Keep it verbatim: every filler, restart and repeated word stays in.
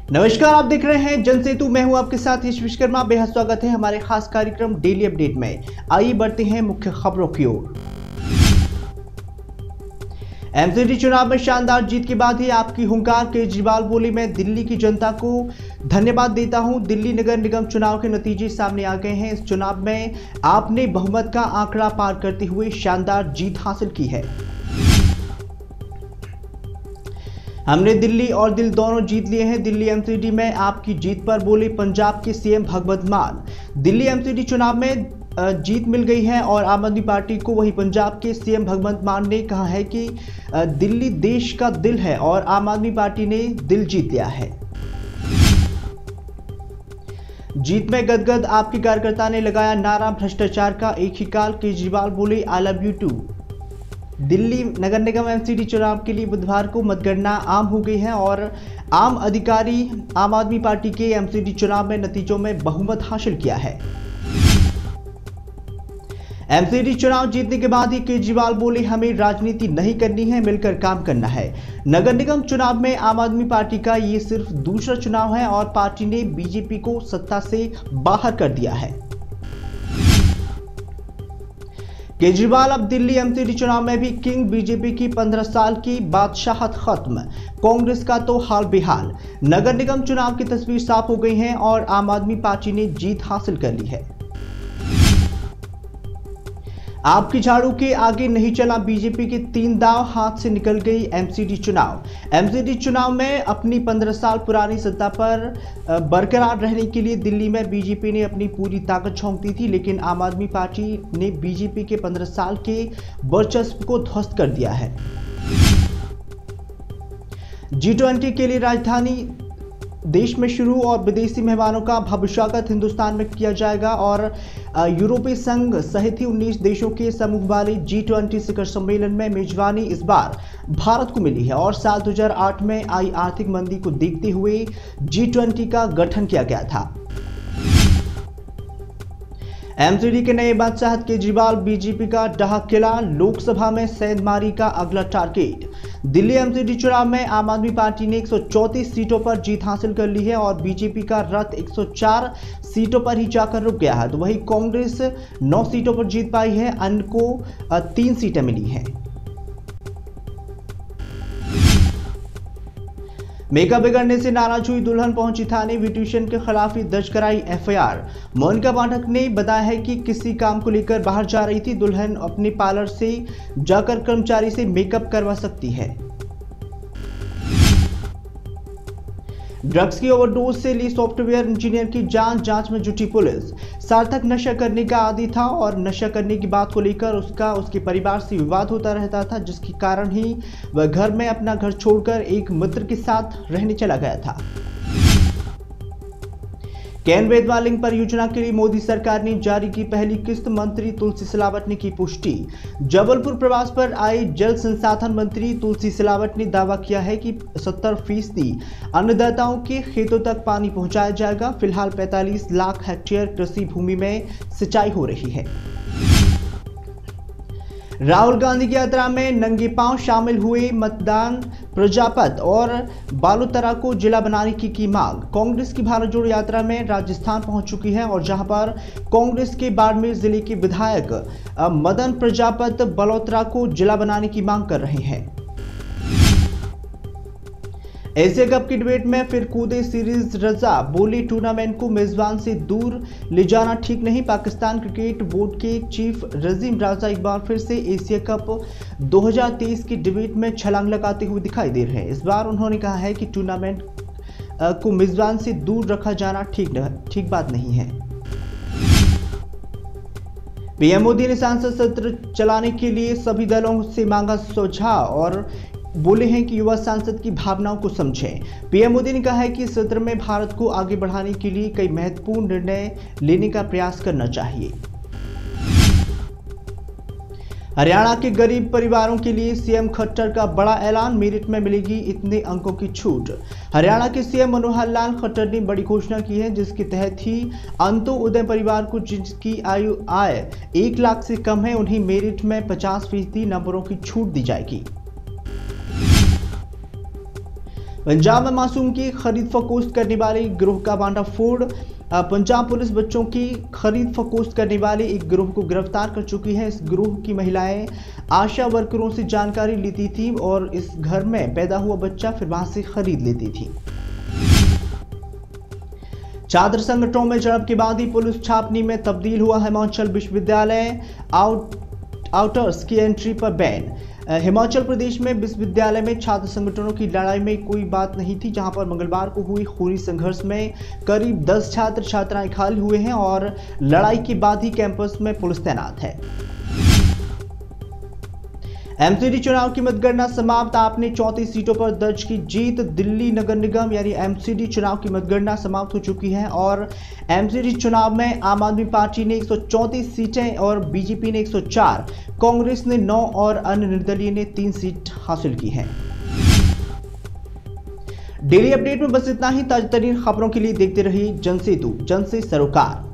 नमस्कार, आप देख रहे हैं जनसेतु। मैं हूं आपके साथ यश विश्वकर्मा। बेहद स्वागत है हमारे खास कार्यक्रम डेली अपडेट में। आइए बढ़ते हैं मुख्य खबरों की ओर। एमसीडी चुनाव में शानदार जीत के बाद ही आपकी हुंकार, केजरीवाल बोले, मैं दिल्ली की जनता को धन्यवाद देता हूं। दिल्ली नगर निगम चुनाव के नतीजे सामने आ गए हैं। इस चुनाव में आपने बहुमत का आंकड़ा पार करते हुए शानदार जीत हासिल की है। हमने दिल्ली और दिल दोनों जीत लिए हैं। दिल्ली एमसीडी में आपकी जीत पर बोले पंजाब के सीएम भगवंत मान। दिल्ली एमसीडी चुनाव में जीत मिल गई है और आम आदमी पार्टी को। वहीं पंजाब के सीएम भगवंत मान ने कहा है कि दिल्ली देश का दिल है और आम आदमी पार्टी ने दिल जीत लिया है। जीत में गदगद आपके कार्यकर्ता ने लगाया नारा भ्रष्टाचार का एक ही काल। केजरीवाल बोले I love you too. Delhi नगर निगम एमसीडी चुनाव के लिए बुधवार को मतगणना आम हो गई है और आम अधिकारी आम आदमी पार्टी के एमसीडी चुनाव में नतीजों में बहुमत हासिल किया है। एमसीडी चुनाव जीतने के बाद ही केजरीवाल बोले हमें राजनीति नहीं करनी है, मिलकर काम करना है। नगर निगम चुनाव में आम आदमी पार्टी का ये सिर्फ दूसरा चुनाव है और पार्टी ने बीजेपी को सत्ता से बाहर कर दिया है। केजरीवाल अब दिल्ली एमसीडी चुनाव में भी किंग। बीजेपी की पंद्रह साल की बादशाहत खत्म, कांग्रेस का तो हाल बेहाल। नगर निगम चुनाव की तस्वीर साफ हो गई है और आम आदमी पार्टी ने जीत हासिल कर ली है। आपकी झाड़ू के आगे नहीं चला बीजेपी के तीन दांव, हाथ से निकल गई एमसीडी चुनाव। एमसीडी चुनाव में अपनी पंद्रह साल पुरानी सत्ता पर बरकरार रहने के लिए दिल्ली में बीजेपी ने अपनी पूरी ताकत झोंक दी थी, लेकिन आम आदमी पार्टी ने बीजेपी के पंद्रह साल के वर्चस्व को ध्वस्त कर दिया है। जी ट्वेंटी के लिए राजधानी देश में शुरू और विदेशी मेहमानों का भव्य हिंदुस्तान में किया जाएगा और यूरोपीय संघ सहित ही उन्नीस देशों के समूह वाले जी ट्वेंटी शिखर सम्मेलन में मेजबानी इस बार भारत को मिली है और साल दो हज़ार आठ में आई आर्थिक मंदी को देखते हुए जी ट्वेंटी का गठन किया गया था। एमसीडी के नए बादशाह केजरीवाल बीजेपी का डहाक किला, लोकसभा में सेंधमारी का अगला टारगेट। दिल्ली एमसीडी चुनाव में आम आदमी पार्टी ने एक सौ चौंतीस सीटों पर जीत हासिल कर ली है और बीजेपी का रथ एक सौ चार सीटों पर ही जाकर रुक गया है। तो वहीं कांग्रेस नौ सीटों पर जीत पाई है, अन्य को तीन सीटें मिली हैं। मेकअप बिगड़ने से नाराज हुई दुल्हन पहुंची थाने, ब्यूटिशियन के खिलाफ ही दर्ज कराई एफआईआर। मोनिका पाठक ने बताया है कि किसी काम को लेकर बाहर जा रही थी। दुल्हन अपने पार्लर से जाकर कर्मचारी से मेकअप करवा सकती है। ड्रग्स की ओवरडोज से ली सॉफ्टवेयर इंजीनियर की जान, जांच में जुटी पुलिस। सार्थक नशा करने का आदी था और नशा करने की बात को लेकर उसका उसके परिवार से विवाद होता रहता था, जिसके कारण ही वह घर में अपना घर छोड़कर एक मित्र के साथ रहने चला गया था। केन बेतवा लिंक परियोजना के लिए मोदी सरकार ने जारी की पहली किस्त, मंत्री तुलसी सिलावट ने की पुष्टि। जबलपुर प्रवास पर आए जल संसाधन मंत्री तुलसी सिलावट ने दावा किया है कि सत्तर फीसदी अन्नदाताओं के खेतों तक पानी पहुंचाया जाएगा। फिलहाल पैंतालीस लाख हेक्टेयर कृषि भूमि में सिंचाई हो रही है। राहुल गांधी की यात्रा में नंगे पांव शामिल हुए मतदान प्रजापत और बालोतरा को जिला बनाने की की मांग। कांग्रेस की भारत जोड़ो यात्रा में राजस्थान पहुंच चुकी है और जहां पर कांग्रेस के बाड़मेर जिले के विधायक मदन प्रजापत बालोतरा को जिला बनाने की मांग कर रहे हैं। एशिया कप की डिबेट में फिर कूदे सीरीज रजा, बोले टूर्नामेंट को मेजबान से दूर ले जाना ठीक नहीं। पाकिस्तान क्रिकेट बोर्ड के चीफ रजीम राजा एक बार फिर से एशिया कप दो हज़ार तेईस की डिबेट में छलांग लगाते हुए दिखाई दे रहे हैं। इस बार उन्होंने कहा है कि टूर्नामेंट को मेजबान से दूर रखा जाना ठीक ठीक बात नहीं है। पीएम मोदी ने सांसद सत्र चलाने के लिए सभी दलों से मांगा सुझाव और बोले हैं कि युवा सांसद की भावनाओं को समझें। पीएम मोदी ने कहा है कि इस सत्र में भारत को आगे बढ़ाने के लिए कई महत्वपूर्ण निर्णय लेने का प्रयास करना चाहिए। हरियाणा के गरीब परिवारों के लिए सीएम खट्टर का बड़ा ऐलान, मेरिट में मिलेगी इतने अंकों की छूट। हरियाणा के सीएम मनोहर लाल खट्टर ने बड़ी घोषणा की है, जिसके तहत ही अंत्योदय परिवार को जिसकी आयु आय एक लाख से कम है उन्हें मेरिट में पचास फीसदी नंबरों की छूट दी जाएगी। पंजाब में मासूम की खरीद फरोख्त करने वाले गिरोह का भांडाफोड़। पंजाब पुलिस बच्चों की खरीद फरोख्त करने वाले एक गिरोह को गिरफ्तार कर चुकी है। इस गिरोह की महिलाएं आशा वर्करों से जानकारी लेती थी और इस घर में पैदा हुआ बच्चा फिर वहां से खरीद लेती थी। छात्र संगठनों में झड़प के बाद ही पुलिस छापनी में तब्दील हुआ हिमाचल विश्वविद्यालय। आउट आउटर्स की एंट्री पर बैन। हिमाचल प्रदेश में विश्वविद्यालय में छात्र संगठनों की लड़ाई में कोई बात नहीं थी, जहां पर मंगलवार को हुई खूनी संघर्ष में करीब दस छात्र छात्राएं घायल हुए हैं और लड़ाई के बाद ही कैंपस में पुलिस तैनात है। एमसीडी चुनाव की मतगणना समाप्त। आपने चौंतीस सीटों पर दर्ज की जीत। दिल्ली नगर निगम यानी एमसीडी चुनाव की मतगणना समाप्त हो चुकी है और एमसीडी चुनाव में आम आदमी पार्टी ने एक सौ चौंतीस सीटें और बीजेपी ने एक सौ चार, कांग्रेस ने नौ और अन्य निर्दलीय ने तीन सीट हासिल की हैं। डेली अपडेट में बस इतना ही। ताजा तरीन खबरों के लिए देखते रहिए जनसेतु, जन से सरोकार।